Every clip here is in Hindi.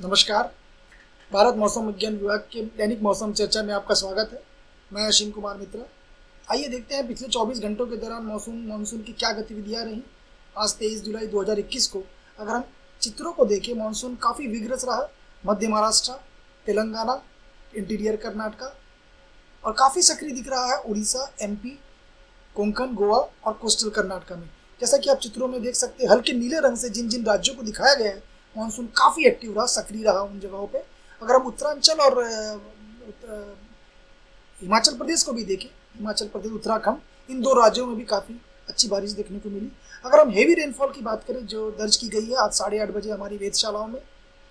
नमस्कार। भारत मौसम विज्ञान विभाग के दैनिक मौसम चर्चा में आपका स्वागत है। मैं असीम कुमार मित्रा। आइए देखते हैं पिछले 24 घंटों के दौरान मानसून की क्या गतिविधियां रही। आज 23 जुलाई 2021 को अगर हम चित्रों को देखें, मानसून काफ़ी विग्रस रहा। मध्य महाराष्ट्र, तेलंगाना, इंटीरियर कर्नाटका और काफ़ी सक्रिय दिख रहा है उड़ीसा, MP, कोंकण, गोवा और कोस्टल कर्नाटका में। जैसा कि आप चित्रों में देख सकते हैं, हल्के नीले रंग से जिन जिन राज्यों को दिखाया गया है, मानसून काफ़ी एक्टिव रहा, सक्रिय रहा उन जगहों पे। अगर हम उत्तरांचल और हिमाचल प्रदेश को भी देखें, हिमाचल प्रदेश, उत्तराखंड, इन दो राज्यों में भी काफ़ी अच्छी बारिश देखने को मिली। अगर हम हेवी रेनफॉल की बात करें जो दर्ज की गई है आज 8:30 बजे हमारी वेधशालाओं में,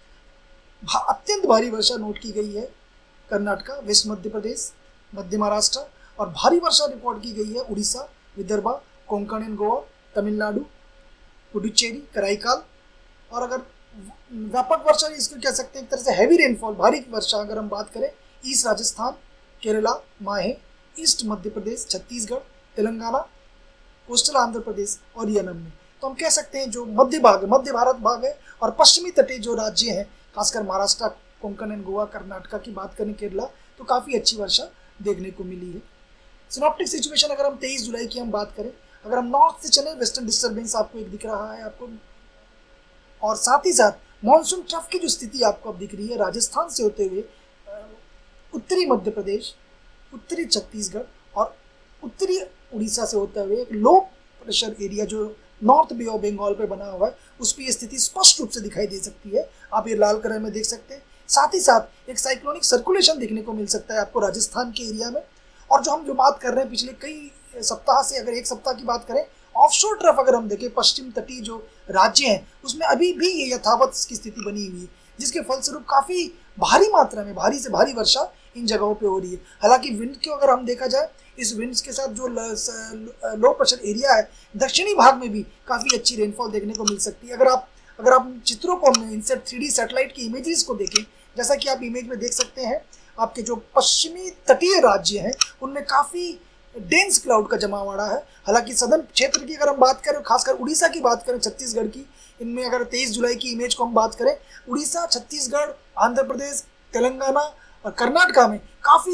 अत्यंत भारी वर्षा नोट की गई है कर्नाटका, वेस्ट मध्य प्रदेश, मध्य महाराष्ट्र, और भारी वर्षा रिकॉर्ड की गई है उड़ीसा, विदर्भ, कोंकण एंड गोवा, तमिलनाडु, पुडुचेरी, कराईकाल। और अगर व्यापक वर्षा इसको कह सकते हैं, एक तरह से हैवी रेनफॉल, भारी वर्षा अगर हम बात करें, east Rajasthan, Kerala, Mahe, east Madhya Pradesh, Chhattisgarh, Telangana, coastal Andhra Pradesh और यनम में, तो हम कह सकते हैं जो मध्य भारत भाग है और पश्चिमी तटीय जो राज्य हैं, खासकर महाराष्ट्र, कोंकण एंड गोवा, कर्नाटका की बात करें, केरला, तो काफ़ी अच्छी वर्षा देखने को मिली है। सिनॉप्टिक सिचुएशन अगर हम 23 जुलाई की हम बात करें, अगर हम नॉर्थ से चले, वेस्टर्न डिस्टर्बेंस आपको एक दिख रहा है आपको, और साथ ही साथ मानसून ट्रफ की जो स्थिति आपको अब दिख रही है, राजस्थान से होते हुए उत्तरी मध्य प्रदेश, उत्तरी छत्तीसगढ़ और उत्तरी उड़ीसा से होते हुए एक लो प्रेशर एरिया जो नॉर्थ बे ऑफ बंगाल पे बना हुआ है, उस पर यह स्थिति स्पष्ट रूप से दिखाई दे सकती है। आप ये लाल कलर में देख सकते हैं। साथ ही साथ एक साइक्लोनिक सर्कुलेशन देखने को मिल सकता है आपको राजस्थान के एरिया में। और जो हम बात कर रहे हैं पिछले कई सप्ताह से, अगर एक सप्ताह की बात करें, ऑफशोर ट्रफ अगर हम देखें, पश्चिम तटीय जो राज्य हैं उसमें अभी भी ये यथावत की स्थिति बनी हुई है, जिसके फलस्वरूप काफ़ी भारी मात्रा में भारी से भारी वर्षा इन जगहों पे हो रही है। हालांकि विंड को अगर हम देखा जाए, इस विंड्स के साथ जो लो प्रेशर एरिया है, दक्षिणी भाग में भी काफ़ी अच्छी रेनफॉल देखने को मिल सकती है। अगर आप चित्रों को इनसेट 3D सैटेलाइट की इमेजेस को देखें, जैसा कि आप इमेज में देख सकते हैं, आपके जो पश्चिमी तटीय राज्य हैं उनमें काफ़ी डेंस क्लाउड का जमावड़ा है। हालांकि सदर्न क्षेत्र की अगर हम बात करें, खासकर उड़ीसा की बात करें, छत्तीसगढ़ की, इनमें अगर 23 जुलाई की इमेज को हम बात करें, उड़ीसा, छत्तीसगढ़, आंध्र प्रदेश, तेलंगाना और कर्नाटका में काफ़ी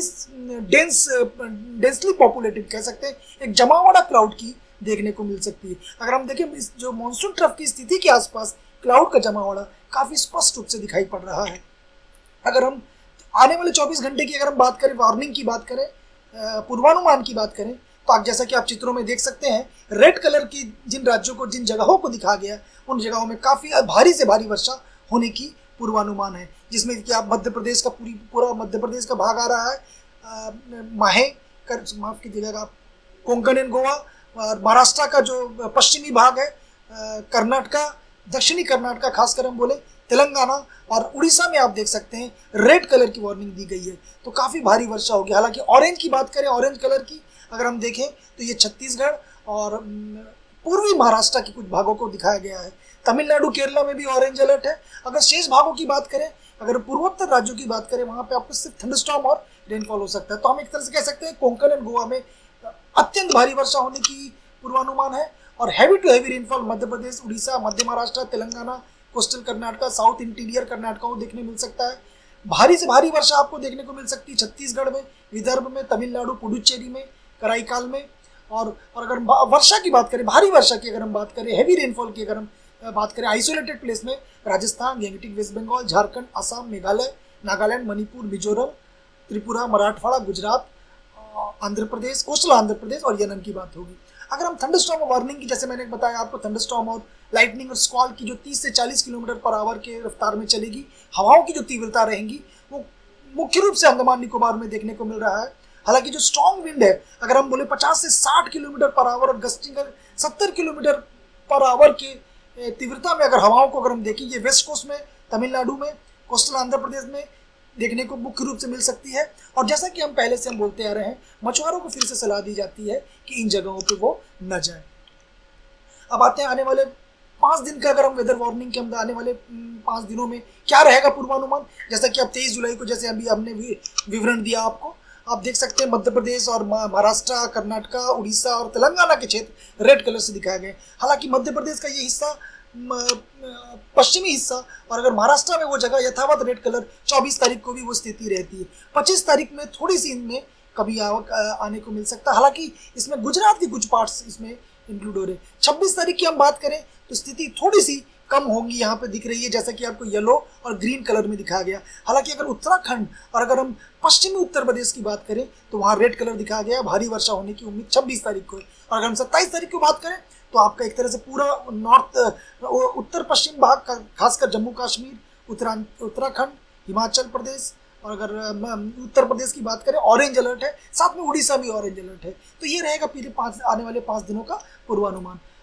डेंसली पॉपुलेटेड कह सकते हैं, एक जमावड़ा क्लाउड की देखने को मिल सकती है। अगर हम देखें, इस जो मानसून ट्रफ की स्थिति के आसपास क्लाउड का जमावड़ा काफ़ी स्पष्ट रूप से दिखाई पड़ रहा है। अगर हम आने वाले 24 घंटे की अगर हम बात करें, वार्निंग की बात करें, पूर्वानुमान की बात करें, तो आप जैसा कि आप चित्रों में देख सकते हैं, रेड कलर की जिन राज्यों को, जिन जगहों को दिखा गया, उन जगहों में काफ़ी भारी से भारी वर्षा होने की पूर्वानुमान है, जिसमें कि आप मध्य प्रदेश का पूरा मध्य प्रदेश का भाग आ रहा है, माफ कीजिएगा, कोंकण एंड गोवा, और महाराष्ट्र का जो पश्चिमी भाग है, कर्नाटका, दक्षिणी कर्नाटका, खासकर हम बोले तेलंगाना और उड़ीसा में आप देख सकते हैं रेड कलर की वार्निंग दी गई है, तो काफ़ी भारी वर्षा होगी। हालांकि ऑरेंज की बात करें, ऑरेंज कलर की अगर हम देखें, तो ये छत्तीसगढ़ और पूर्वी महाराष्ट्र के कुछ भागों को दिखाया गया है। तमिलनाडु, केरला में भी ऑरेंज अलर्ट है। अगर शेष भागों की बात करें, अगर पूर्वोत्तर राज्यों की बात करें, वहाँ पे आपको सिर्फ थंडरस्टॉर्म और रेनफॉल हो सकता है। तो हम एक तरह से कह सकते हैं कोंकण एंड गोवा में अत्यंत भारी वर्षा होने की पूर्वानुमान है, और heavy to heavy rainfall Madhya Pradesh, Orissa, Madhya Maharashtra, Telangana, coastal Karnataka, south interior Karnataka को देखने मिल सकता है। भारी से भारी वर्षा आपको देखने को मिल सकती है छत्तीसगढ़ में, विदर्भ में, तमिलनाडु, पुडुचेरी में, कराईकाल में। और अगर वर्षा की बात करें, भारी वर्षा की अगर हम बात करें, हैवी रेनफॉल की अगर हम बात करें, आइसोलेटेड प्लेस में राजस्थान, गैंगटॉक, वेस्ट बंगाल, झारखंड, असम, मेघालय, नागालैंड, मणिपुर, मिजोरम, त्रिपुरा, मराठवाड़ा, गुजरात, आंध्र प्रदेश, कोस्टल आंध्र प्रदेश और यनम की बात होगी। अगर हम थंडरस्टॉर्म वार्निंग की, जैसे मैंने बताया आपको, थंडरस्टॉर्म और लाइटनिंग और स्क्वॉल की जो 30 से 40 किलोमीटर पर आवर के रफ्तार में चलेगी, हवाओं की जो तीव्रता रहेंगी, वो मुख्य रूप से अंडमान निकोबार में देखने को मिल रहा है। हालांकि जो स्ट्रॉन्ग विंड है, अगर हम बोले 50 से 60 किलोमीटर पर आवर और गस्टिंग 70 किलोमीटर पर आवर की तीव्रता में अगर हवाओं को अगर हम देखें, ये वेस्ट कोस्ट में, तमिलनाडु में, कोस्टल आंध्र प्रदेश में देखने को मुख्य रूप से मिल सकती है। और जैसा कि हम पहले से हम बोलते आ रहे हैं, मछुआरों को फिर से सलाह दी जाती है कि इन जगहों पे वो न जाए। अब आते हैं आने वाले 5 दिन का, अगर हम वेदर वार्निंग के अंदर आने वाले 5 दिनों में क्या रहेगा पूर्वानुमान, जैसा कि आप 23 जुलाई को, जैसे अभी हमने विवरण दिया आपको, आप देख सकते हैं मध्य प्रदेश और महाराष्ट्र, कर्नाटका, उड़ीसा और तेलंगाना के क्षेत्र रेड कलर से दिखाए गए। हालांकि मध्य प्रदेश का ये हिस्सा पश्चिमी हिस्सा, और अगर महाराष्ट्र में वो जगह यथावत रेड कलर 24 तारीख को भी वो स्थिति रहती है। 25 तारीख में थोड़ी सी इनमें कभी आने को मिल सकता है, हालांकि इसमें गुजरात के कुछ पार्ट्स इसमें इंक्लूड हो रहे हैं। 26 तारीख की हम बात करें तो स्थिति थोड़ी सी कम होंगी, यहाँ पे दिख रही है जैसा कि आपको येलो और ग्रीन कलर में दिखाया गया। हालांकि अगर उत्तराखंड और अगर हम पश्चिमी उत्तर प्रदेश की बात करें तो वहाँ रेड कलर दिखाया गया, भारी वर्षा होने की उम्मीद 26 तारीख को है। और अगर हम 27 तारीख की बात करें तो आपका एक तरह से पूरा नॉर्थ उत्तर पश्चिम भाग, खासकर जम्मू कश्मीर, उत्तराखंड, हिमाचल प्रदेश और अगर उत्तर प्रदेश की बात करें ऑरेंज अलर्ट है, साथ में उड़ीसा भी ऑरेंज अलर्ट है। तो ये रहेगा आने वाले 5 दिनों का पूर्वानुमान।